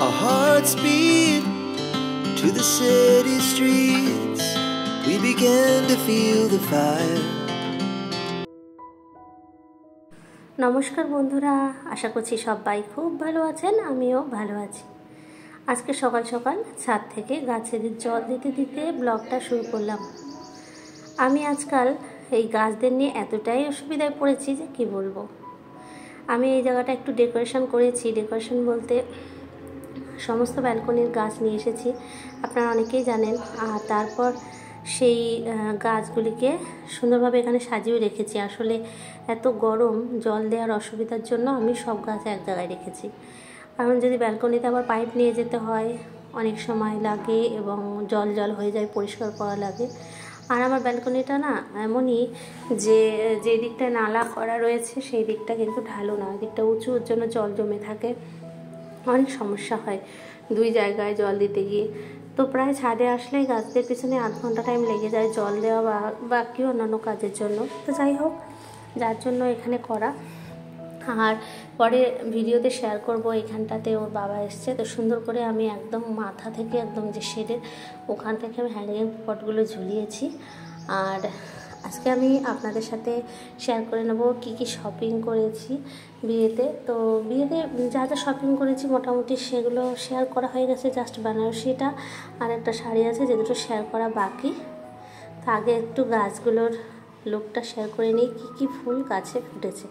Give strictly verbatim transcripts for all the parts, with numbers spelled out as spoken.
Our hearts beat to the city streets. We began to feel the fire. নমস্কার বন্ধুরা, আশা করছি সবাই খুব ভালো আছেন, আমিও ভালো আছি। আজকে সকাল সকাল ছাদ থেকে গাছের জল দিতে দিতে ব্লগটা শুরু করলাম। আমি আজকাল এই গাছদের নিয়ে এতটাই অসুবিধায় পড়েছি যে কি বলবো। আমি এই জায়গাটা একটু ডেকোরেশন করেছি। ডেকোরেশন বলতে সমস্ত ব্যালকনির গাছ নিয়ে এসেছি, আপনারা অনেকেই জানেন। আর তারপর সেই গাছগুলিকে সুন্দরভাবে এখানে সাজিয়ে রেখেছি। আসলে এত গরম, জল দেওয়ার অসুবিধার জন্য আমি সব গাছ এক জায়গায় রেখেছি। কারণ যদি ব্যালকনিতে আবার পাইপ নিয়ে যেতে হয়, অনেক সময় লাগে এবং জল জল হয়ে যায়, পরিষ্কার করা লাগে। আর আমার ব্যালকনিটা না এমনই যে যে দিকটায় নালা করা রয়েছে সেই দিকটা কিন্তু ঢালু না, দিকটা উঁচু, ওর জন্য জল জমে থাকে, অনেক সমস্যা হয় দুই জায়গায় জল দিতে গিয়ে। তো প্রায় ছাদে আসলেই গাছদের পিছনে আধ ঘন্টা টাইম লেগে যায় জল দেওয়া বা বাকি অন্যান্য কাজের জন্য। তো যাই হোক, যার জন্য এখানে করা। আর পরে ভিডিওতে শেয়ার করব। এখানটাতে ওর বাবা এসছে, তো সুন্দর করে আমি একদম মাথা থেকে একদম যে শেডের ওখান থেকে আমি হ্যাঙ্গিং পটগুলো ঝুলিয়েছি। আর আজকে আমি আপনাদের সাথে শেয়ার করে নেব কি কি শপিং করেছি বিয়েতে। তো বিয়েতে যা যা শপিং করেছি মোটামুটি সেগুলো শেয়ার করা হয়ে গেছে। জাস্ট বেনারসিটা আর একটা শাড়ি আছে যে দুটো শেয়ার করা বাকি। তো আগে একটু গাছগুলোর লুকটা শেয়ার করে নিই, কী কী ফুল গাছে ফুটেছে।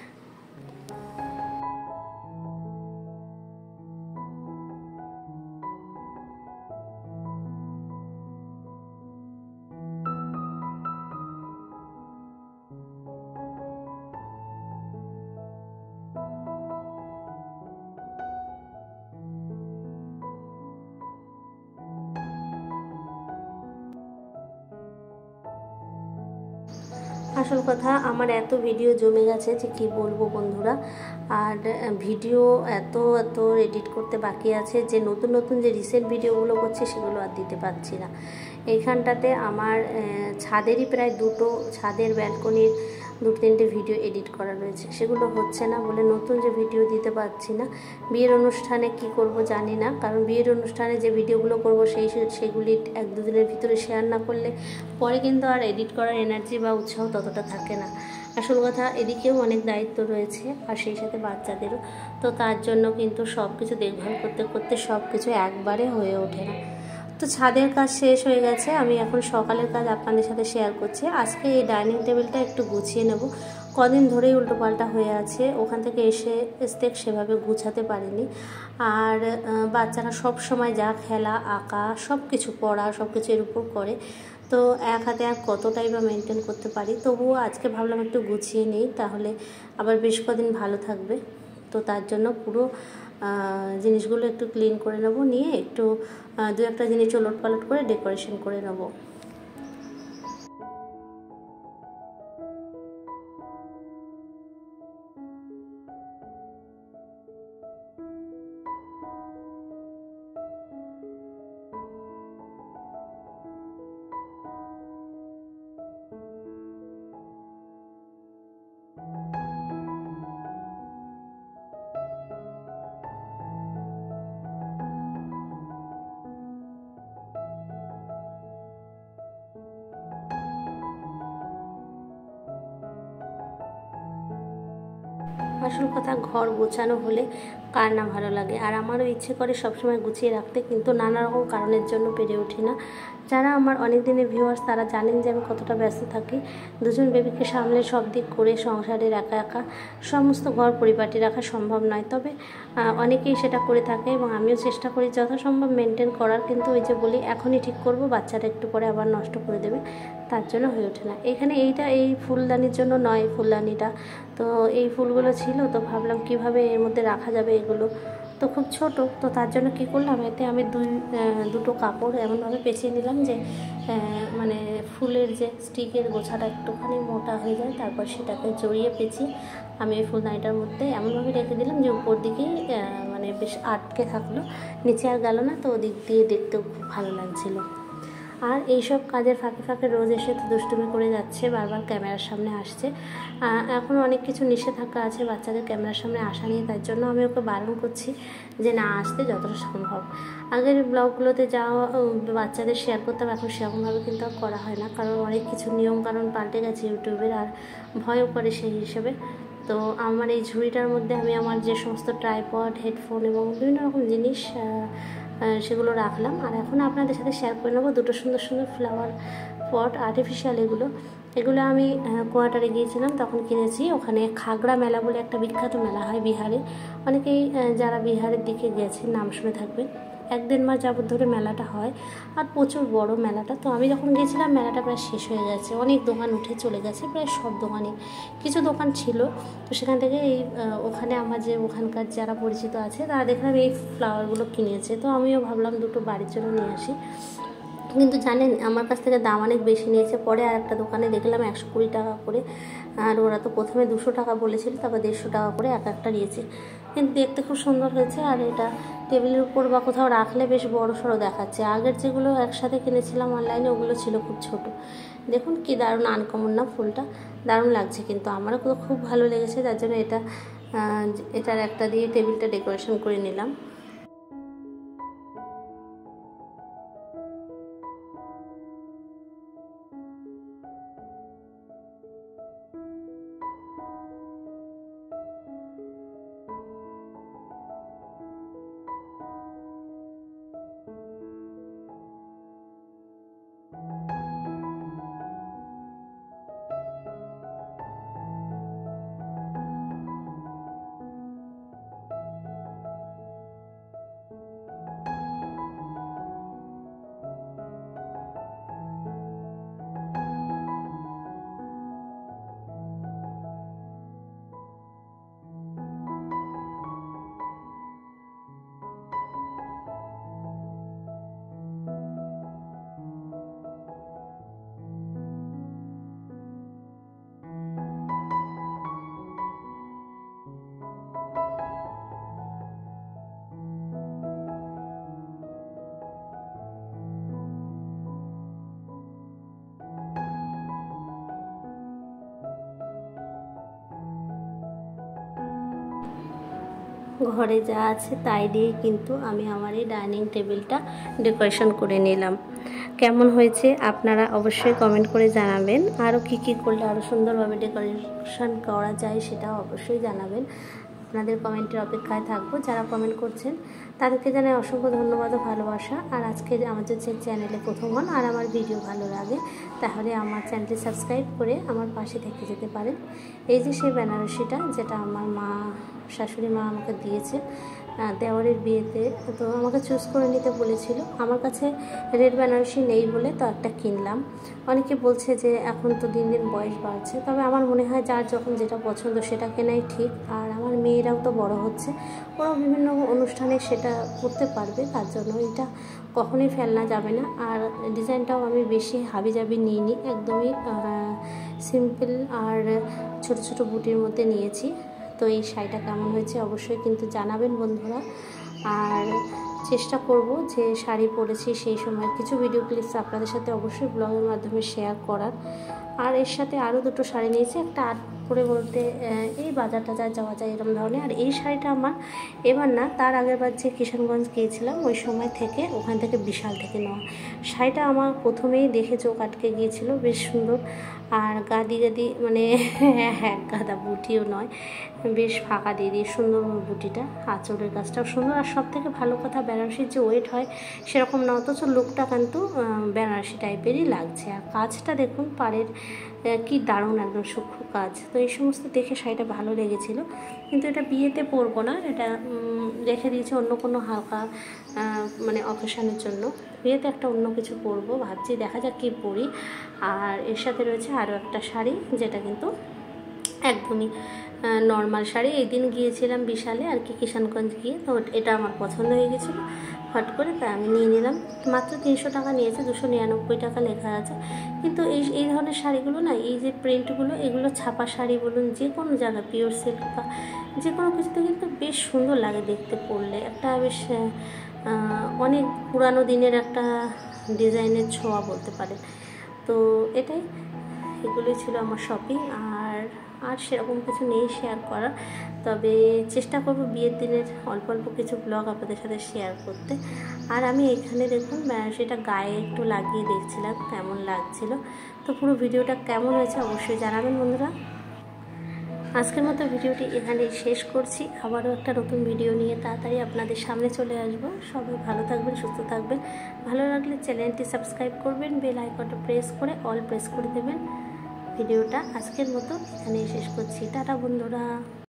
আসল কথা, আমার এত ভিডিও জমে গেছে যে কি বলবো বন্ধুরা। আর ভিডিও এত এত এডিট করতে বাকি আছে যে নতুন নতুন যে রিসেন্ট ভিডিওগুলো করছে সেগুলো আর দিতে পারছি না। এইখানটাতে আমার ছাদেরই প্রায় দুটো, ছাদের ব্যালকনির দু তিনটে ভিডিও এডিট করা রয়েছে, সেগুলো হচ্ছে না বলে নতুন যে ভিডিও দিতে পারছি না। বিয়ের অনুষ্ঠানে কি করব জানি না, কারণ বিয়ের অনুষ্ঠানে যে ভিডিওগুলো করব সেই সেগুলি এক দুদিনের ভিতরে শেয়ার না করলে পরে কিন্তু আর এডিট করার এনার্জি বা উৎসাহ ততটা থাকে না। আসল কথা, এদিকেও অনেক দায়িত্ব রয়েছে আর সেই সাথে বাচ্চাদেরও। তো তার জন্য কিন্তু সব কিছু দেখভাল করতে করতে সব কিছু একবারে হয়ে ওঠে না। তো ছাদের কাজ শেষ হয়ে গেছে, আমি এখন সকালের কাজ আপনাদের সাথে শেয়ার করছি। আজকে এই ডাইনিং টেবিলটা একটু গুছিয়ে নেব। কদিন ধরেই উল্টোপাল্টা হয়ে আছে, ওখান থেকে এসে স্টেক সেভাবে গুছাতে পারিনি। আর বাচ্চারা সব সময় যা খেলা, আঁকা, সব কিছু পড়া, সব কিছু এর উপর করে। তো এক হাতে আর কতটাই বা মেনটেন করতে পারি। তবুও আজকে ভাবলাম একটু গুছিয়ে নিই, তাহলে আবার বেশ কদিন ভালো থাকবে। তো তার জন্য পুরো জিনিসগুলো একটু ক্লিন করে নেব, নিয়ে একটু দু একটা জিনিস ওলট পালট করে ডেকোরেশন করে নেব। আসল কথা, ঘর গোছানো হলে কার না ভালো লাগে। আর আমারও ইচ্ছে করে সবসময় গুছিয়ে রাখতে, কিন্তু নানা রকম কারণের জন্য পেরে উঠি না। যারা আমার অনেক দিনের ভিউয়ার্স তারা জানেন যে আমি কতটা ব্যস্ত থাকি। দুজন বেবিকে সামলে সব দিক করে সংসারের একা একা সমস্ত ঘর পরিপাটি রাখা সম্ভব নয়। তবে অনেকেই সেটা করে থাকে এবং আমিও চেষ্টা করি যথাসম্ভব মেনটেন করার। কিন্তু ওই যে বলি এখনই ঠিক করব, বাচ্চারা একটু পরে আবার নষ্ট করে দেবে, তার জন্য হয়ে ওঠে না। এখানে এইটা এই ফুলদানির জন্য নয়, ফুলদানিটা তো এই ফুলগুলো ছিল, তো ভাবলাম কিভাবে এর মধ্যে রাখা যাবে এগুলো। তো খুব ছোট, তো তার জন্য কি করলাম, এতে আমি দুই দুটো কাপড় এমনভাবে পেঁচিয়ে নিলাম যে মানে ফুলের যে স্টিকের গোছাটা একটুখানি মোটা হয়ে যায়। তারপর সেটাকে জড়িয়ে পেঁচিয়ে আমি এই ফুলদানিটার মধ্যে এমনভাবে রেখে দিলাম যে উপর দিকেই মানে বেশ আটকে থাকলো, নিচে আর গেল না। তো ওদিক দিয়ে দেখতেও খুব ভালো লাগছিলো। আর এইসব কাজের ফাঁকে ফাঁকে রোজ এসে তো দুষ্টুমি করে যাচ্ছে, বারবার ক্যামেরার সামনে আসছে। এখন অনেক কিছু নিষেধাজ্ঞা আছে বাচ্চাদের ক্যামেরার সামনে আসা নিয়ে, তার জন্য আমি ওকে বারণ করছি যে না আসতে যতটা সম্ভব। আগের ব্লগগুলোতে যা বাচ্চাদের শেয়ার করতাম এখন সেরকমভাবে কিন্তু আর করা হয় না, কারণ অনেক কিছু নিয়মকানুন পাল্টে গেছে ইউটিউবের, আর ভয়ও করে সেই হিসেবে। তো আমার এই ঝুড়িটার মধ্যে আমি আমার যে সমস্ত ট্রাইপড, হেডফোন এবং বিভিন্ন রকম জিনিস সেগুলো রাখলাম। আর এখন আপনাদের সাথে শেয়ার করে নেবো দুটো সুন্দর সুন্দর ফ্লাওয়ার পট, আর্টিফিশিয়াল এগুলো এগুলো আমি কোয়ার্টারে গিয়েছিলাম তখন কিনেছি। ওখানে খাগড়া মেলা বলে একটা বিখ্যাত মেলা হয় বিহারে, অনেকেই যারা বিহারের দিকে গেছে নাম শুনে থাকবেন। এক দেড় মাস যাবত ধরে মেলাটা হয় আর প্রচুর বড় মেলাটা। তো আমি যখন গেছিলাম মেলাটা প্রায় শেষ হয়ে গেছে, অনেক দোকান উঠে চলে গেছে, প্রায় সব দোকানই, কিছু দোকান ছিল। তো সেখান থেকে এই ওখানে আমার যে ওখানকার যারা পরিচিত আছে তারা দেখলাম এই ফ্লাওয়ারগুলো কিনেছে। তো আমিও ভাবলাম দুটো বাড়ির জন্য নিয়ে আসি, কিন্তু জানেন আমার কাছ থেকে দাম অনেক বেশি নিয়েছে। পরে আর একটা দোকানে দেখলাম একশো কুড়ি টাকা করে, আর ওরা তো প্রথমে দুশো টাকা বলেছিল, তারপর দেড়শো টাকা করে এক একটা নিয়েছে। কিন্তু দেখতে খুব সুন্দর হয়েছে, আর এটা টেবিলের উপর বা কোথাও রাখলে বেশ বড় সড়ো দেখাচ্ছে। আগের যেগুলো একসাথে কিনেছিলাম অনলাইনে ওগুলো ছিল খুব ছোট। দেখুন কি দারুণ আনকমন না ফুলটা, দারুণ লাগছে, কিন্তু আমারও তো খুব ভালো লেগেছে, যার জন্য এটা এটার একটা দিয়ে টেবিলটা ডেকোরেশন করে নিলাম। ঘরে যা আছে তাই দিয়ে কিন্তু আমি আমার এই ডাইনিং টেবিলটা ডেকোরেশন করে নিলাম। কেমন হয়েছে আপনারা অবশ্যই কমেন্ট করে জানাবেন। আরও কী কী করলে আরও সুন্দরভাবে ডেকোরেশন করা যায় সেটাও অবশ্যই জানাবেন। আপনাদের কমেন্টের অপেক্ষায় থাকবো। যারা কমেন্ট করছেন তাদেরকে জানাই অসংখ্য ধন্যবাদ ও ভালোবাসা। আর আজকে আমাদের যে চ্যানেলে প্রথম হন আর আমার ভিডিও ভালো লাগে তাহলে আমার চ্যানেলটি সাবস্ক্রাইব করে আমার পাশে থেকে যেতে পারেন। এই যে সেই বেনারসিটা যেটা আমার মা শাশুড়ি মা আমাকে দিয়েছে দেওয়ারের বিয়েতে, তো আমাকে চুজ করে নিতে বলেছিল। আমার কাছে রেড বেনারসি নেই বলে তো একটা কিনলাম। অনেকে বলছে যে এখন তো দিন দিন বয়স বাড়ছে, তবে আমার মনে হয় যার যখন যেটা পছন্দ সেটা কেনাই ঠিক। আর আমার মেয়েরাও তো বড় হচ্ছে, ওরাও বিভিন্ন অনুষ্ঠানে সেটা করতে পারবে, তার জন্য এটা কখনোই ফেলনা যাবে না। আর ডিজাইনটাও আমি বেশি হাবিজাবি নিইনি, একদমই সিম্পল আর ছোট ছোট বুটির মধ্যে নিয়েছি। তো এই শাড়িটা কেমন হয়েছে অবশ্যই কিন্তু জানাবেন বন্ধুরা। আর চেষ্টা করব যে শাড়ি পরেছি সেই সময় কিছু ভিডিও ক্লিপস আপনাদের সাথে অবশ্যই ব্লগের মাধ্যমে শেয়ার করার। আর এর সাথে আরও দুটো শাড়ি নিয়েছি, একটা আট করে বলতে এই বাজার টাজার যাওয়া যায় এরকম ধরনের। আর এই শাড়িটা আমার এবার না, তার আগের বার যে কিষানগঞ্জ গিয়েছিলাম ওই সময় থেকে ওখান থেকে বিশাল থেকে নেওয়া শাড়িটা আমার প্রথমেই দেখে চোখ আটকে গিয়েছিল, বেশ সুন্দর। আর গাদি গাদি মানে এক গাদা বুটিও নয়, বেশ ফাঁকা দিয়ে দিয়ে সুন্দর বুটিটা, আঁচলের কাজটাও সুন্দর। আর সব থেকে ভালো কথা বেনারসির যে ওয়েট হয় সেরকম না, অথচ লুকটা কিন্তু বেনারসি টাইপেরই লাগছে। আর কাজটা দেখুন পাড়ের কি দারুণ একদম সূক্ষ্ম কাজ। তো এই সমস্ত দেখে শাড়িটা ভালো লেগেছিল, কিন্তু এটা বিয়েতে পরবো না, এটা রেখে দিয়েছি অন্য কোনো হালকা মানে অকেশনের জন্য। বিয়েতে একটা অন্য কিছু পরবো ভাবছি, দেখা যাক কী পরি। আর এর সাথে রয়েছে আরও একটা শাড়ি যেটা কিন্তু একদমই নর্মাল শাড়ি। এই দিন গিয়েছিলাম বিশালে আর কি, কিষানগঞ্জ গিয়ে, তো এটা আমার পছন্দ হয়ে গেছিলো ফট করে, তাই আমি নিয়ে নিলাম। মাত্র তিনশো টাকা নিয়েছে, দুশো নিরানব্বই টাকা লেখা আছে। কিন্তু এই এই ধরনের শাড়িগুলো না, এই যে প্রিন্টগুলো, এগুলো ছাপা শাড়ি বলুন, যে কোনো জায়গায় পিওর সিল্ক বা যে কোনো কিছুতে কিন্তু বেশ সুন্দর লাগে দেখতে, পরলে একটা বেশ অনেক পুরানো দিনের একটা ডিজাইনের ছোঁয়া বলতে পারে। তো এটাই, এগুলোই ছিল আমার শপিং। আর আর সেরকম কিছু নেই শেয়ার করার, তবে চেষ্টা করব বিয়ের দিনের অল্প অল্প কিছু ব্লগ আপনাদের সাথে শেয়ার করতে। আর আমি এখানে দেখুন সেটা গায়ে একটু লাগিয়ে দেখছিলাম কেমন লাগছিল। তো পুরো ভিডিওটা কেমন হয়েছে অবশ্যই জানাবেন বন্ধুরা। আজকের মতো ভিডিওটি এখানেই শেষ করছি। আবারও একটা নতুন ভিডিও নিয়ে তাড়াতাড়ি আপনাদের সামনে চলে আসবো। সবাই ভালো থাকবেন, সুস্থ থাকবেন। ভালো লাগলে চ্যানেলটি সাবস্ক্রাইব করবেন, বেল আইকনটা প্রেস করে অল প্রেস করে দেবেন। ভিডিওটা আজকের মতো এখানেই শেষ করছি। টাটা বন্ধুরা।